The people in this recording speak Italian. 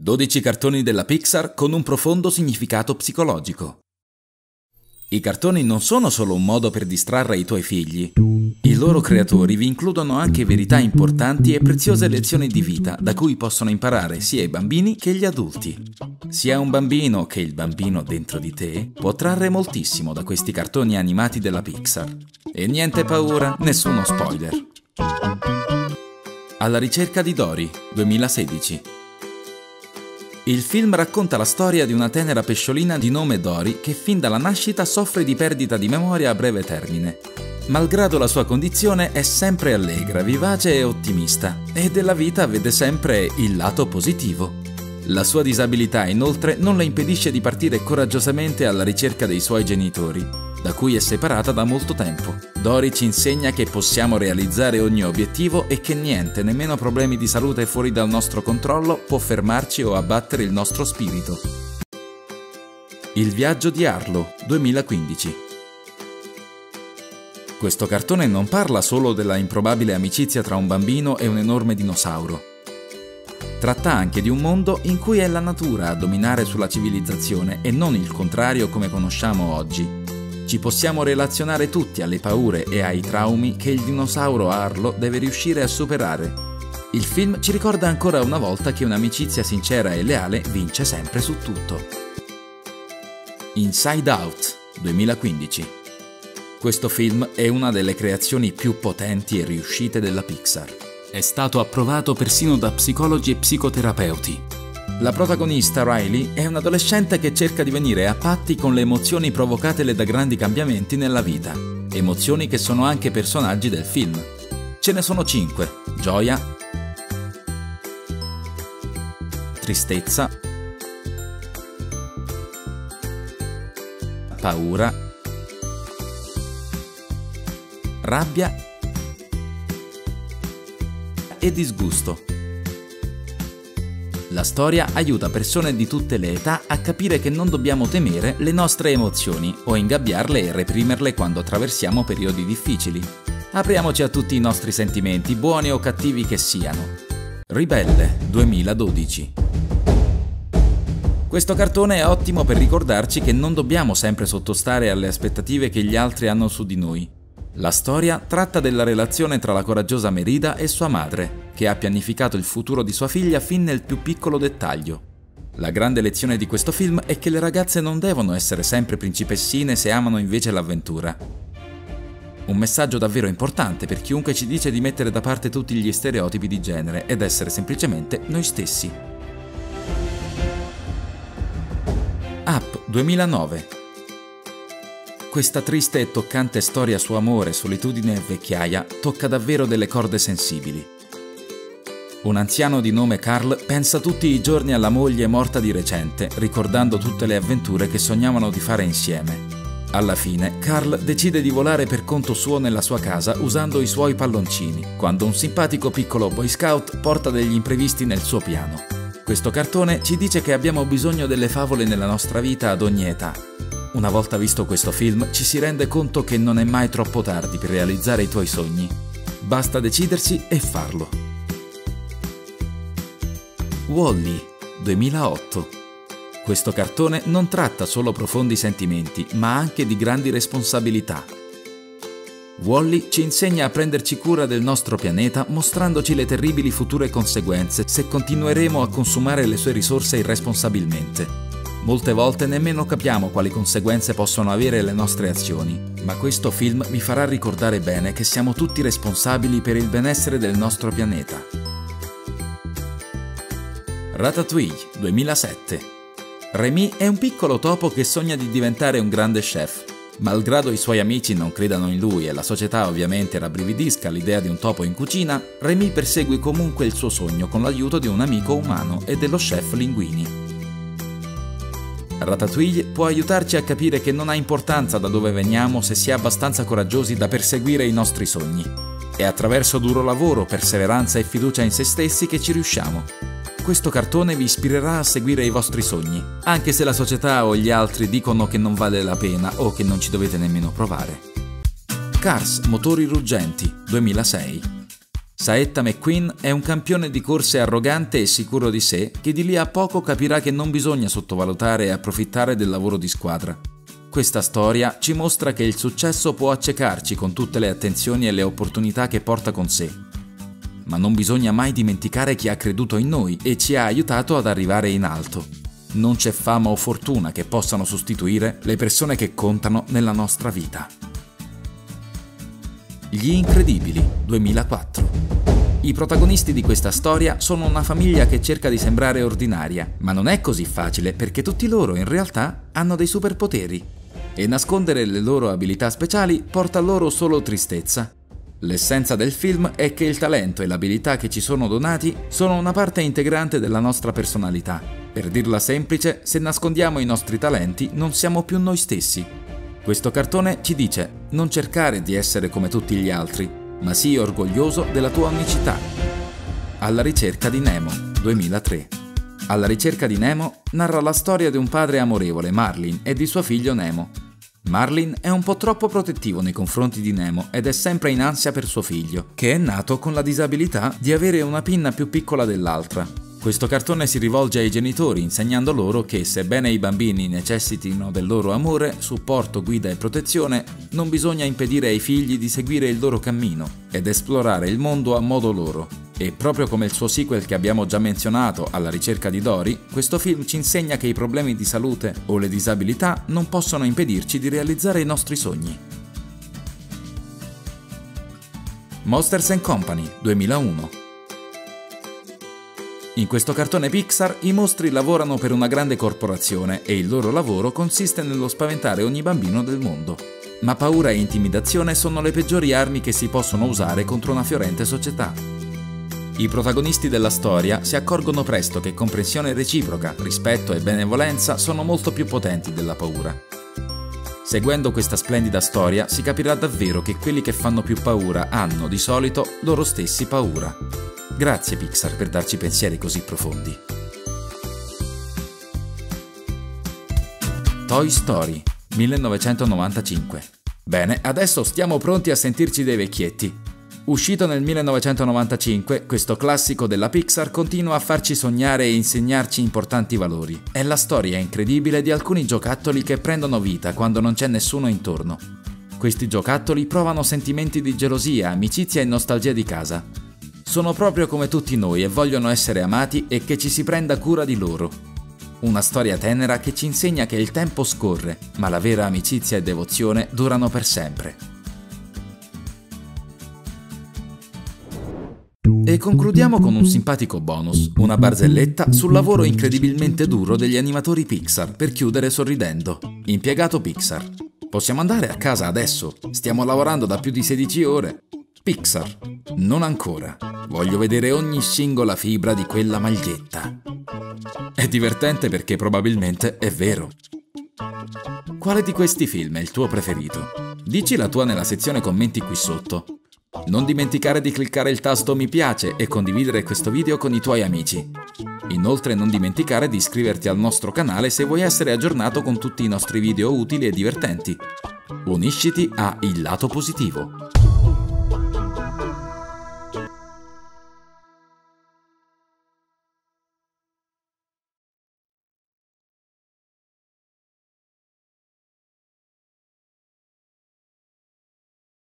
12 cartoni della Pixar con un profondo significato psicologico. I cartoni non sono solo un modo per distrarre i tuoi figli. I loro creatori vi includono anche verità importanti e preziose lezioni di vita da cui possono imparare sia i bambini che gli adulti. Sia un bambino che il bambino dentro di te può trarre moltissimo da questi cartoni animati della Pixar. E niente paura, nessuno spoiler. Alla ricerca di Dory, 2016. Il film racconta la storia di una tenera pesciolina di nome Dory che fin dalla nascita soffre di perdita di memoria a breve termine. Malgrado la sua condizione è sempre allegra, vivace e ottimista e della vita vede sempre il lato positivo. La sua disabilità inoltre non le impedisce di partire coraggiosamente alla ricerca dei suoi genitori, da cui è separata da molto tempo. Dory ci insegna che possiamo realizzare ogni obiettivo e che niente, nemmeno problemi di salute fuori dal nostro controllo, può fermarci o abbattere il nostro spirito. Il viaggio di Arlo, 2015. Questo cartone non parla solo della improbabile amicizia tra un bambino e un enorme dinosauro. Tratta anche di un mondo in cui è la natura a dominare sulla civilizzazione e non il contrario come conosciamo oggi. Ci possiamo relazionare tutti alle paure e ai traumi che il dinosauro Arlo deve riuscire a superare. Il film ci ricorda ancora una volta che un'amicizia sincera e leale vince sempre su tutto. Inside Out, 2015. Questo film è una delle creazioni più potenti e riuscite della Pixar. È stato approvato persino da psicologi e psicoterapeuti. La protagonista, Riley, è un adolescente che cerca di venire a patti con le emozioni provocatele da grandi cambiamenti nella vita, emozioni che sono anche personaggi del film. Ce ne sono 5: gioia, tristezza, paura, rabbia e disgusto. La storia aiuta persone di tutte le età a capire che non dobbiamo temere le nostre emozioni o ingabbiarle e reprimerle quando attraversiamo periodi difficili. Apriamoci a tutti i nostri sentimenti, buoni o cattivi che siano. Ribelle, 2012. Questo cartone è ottimo per ricordarci che non dobbiamo sempre sottostare alle aspettative che gli altri hanno su di noi. La storia tratta della relazione tra la coraggiosa Merida e sua madre, che ha pianificato il futuro di sua figlia fin nel più piccolo dettaglio. La grande lezione di questo film è che le ragazze non devono essere sempre principessine se amano invece l'avventura. Un messaggio davvero importante per chiunque ci dice di mettere da parte tutti gli stereotipi di genere ed essere semplicemente noi stessi. Up, 2009. Questa triste e toccante storia su amore, solitudine e vecchiaia tocca davvero delle corde sensibili. Un anziano di nome Carl pensa tutti i giorni alla moglie morta di recente, ricordando tutte le avventure che sognavano di fare insieme. Alla fine, Carl decide di volare per conto suo nella sua casa usando i suoi palloncini, quando un simpatico piccolo boy scout porta degli imprevisti nel suo piano. Questo cartone ci dice che abbiamo bisogno delle favole nella nostra vita ad ogni età. Una volta visto questo film, ci si rende conto che non è mai troppo tardi per realizzare i tuoi sogni. Basta decidersi e farlo. Wall-E, 2008. Questo cartone non tratta solo profondi sentimenti, ma anche di grandi responsabilità. Wall-E ci insegna a prenderci cura del nostro pianeta, mostrandoci le terribili future conseguenze se continueremo a consumare le sue risorse irresponsabilmente. Molte volte nemmeno capiamo quali conseguenze possono avere le nostre azioni, ma questo film vi farà ricordare bene che siamo tutti responsabili per il benessere del nostro pianeta. Ratatouille, 2007. Rémi è un piccolo topo che sogna di diventare un grande chef. Malgrado i suoi amici non credano in lui e la società ovviamente rabbrividisca all'idea di un topo in cucina, Rémi persegue comunque il suo sogno con l'aiuto di un amico umano e dello chef Linguini. Ratatouille può aiutarci a capire che non ha importanza da dove veniamo se si è abbastanza coraggiosi da perseguire i nostri sogni. È attraverso duro lavoro, perseveranza e fiducia in se stessi che ci riusciamo. Questo cartone vi ispirerà a seguire i vostri sogni, anche se la società o gli altri dicono che non vale la pena o che non ci dovete nemmeno provare. Cars, motori ruggenti, 2006. Saetta McQueen è un campione di corse arrogante e sicuro di sé che di lì a poco capirà che non bisogna sottovalutare e approfittare del lavoro di squadra. Questa storia ci mostra che il successo può accecarci con tutte le attenzioni e le opportunità che porta con sé. Ma non bisogna mai dimenticare chi ha creduto in noi e ci ha aiutato ad arrivare in alto. Non c'è fama o fortuna che possano sostituire le persone che contano nella nostra vita. Gli Incredibili, 2004. I protagonisti di questa storia sono una famiglia che cerca di sembrare ordinaria, ma non è così facile perché tutti loro in realtà hanno dei superpoteri e nascondere le loro abilità speciali porta loro solo tristezza. L'essenza del film è che il talento e l'abilità che ci sono donati sono una parte integrante della nostra personalità. Per dirla semplice, se nascondiamo i nostri talenti non siamo più noi stessi. Questo cartone ci dice: non cercare di essere come tutti gli altri, ma sii orgoglioso della tua unicità. Alla ricerca di Nemo, 2003. Alla ricerca di Nemo narra la storia di un padre amorevole, Marlin, e di suo figlio Nemo. Marlin è un po' troppo protettivo nei confronti di Nemo ed è sempre in ansia per suo figlio, che è nato con la disabilità di avere una pinna più piccola dell'altra. Questo cartone si rivolge ai genitori insegnando loro che, sebbene i bambini necessitino del loro amore, supporto, guida e protezione, non bisogna impedire ai figli di seguire il loro cammino ed esplorare il mondo a modo loro. E proprio come il suo sequel che abbiamo già menzionato, Alla ricerca di Dory, questo film ci insegna che i problemi di salute o le disabilità non possono impedirci di realizzare i nostri sogni. Monsters & Company, 2001. In questo cartone Pixar i mostri lavorano per una grande corporazione e il loro lavoro consiste nello spaventare ogni bambino del mondo. Ma paura e intimidazione sono le peggiori armi che si possono usare contro una fiorente società. I protagonisti della storia si accorgono presto che comprensione reciproca, rispetto e benevolenza sono molto più potenti della paura. Seguendo questa splendida storia si capirà davvero che quelli che fanno più paura hanno, di solito, loro stessi paura. Grazie Pixar per darci pensieri così profondi. Toy Story, 1995. Bene, adesso stiamo pronti a sentirci dei vecchietti. Uscito nel 1995, questo classico della Pixar continua a farci sognare e insegnarci importanti valori. È la storia incredibile di alcuni giocattoli che prendono vita quando non c'è nessuno intorno. Questi giocattoli provano sentimenti di gelosia, amicizia e nostalgia di casa. Sono proprio come tutti noi e vogliono essere amati e che ci si prenda cura di loro. Una storia tenera che ci insegna che il tempo scorre, ma la vera amicizia e devozione durano per sempre. E concludiamo con un simpatico bonus, una barzelletta sul lavoro incredibilmente duro degli animatori Pixar per chiudere sorridendo. Impiegato Pixar: possiamo andare a casa adesso? Stiamo lavorando da più di 16 ore. Pixar: non ancora. Voglio vedere ogni singola fibra di quella maglietta. È divertente perché probabilmente è vero. Quale di questi film è il tuo preferito? Dici la tua nella sezione commenti qui sotto. Non dimenticare di cliccare il tasto mi piace e condividere questo video con i tuoi amici. Inoltre non dimenticare di iscriverti al nostro canale se vuoi essere aggiornato con tutti i nostri video utili e divertenti. Unisciti a Il Lato Positivo.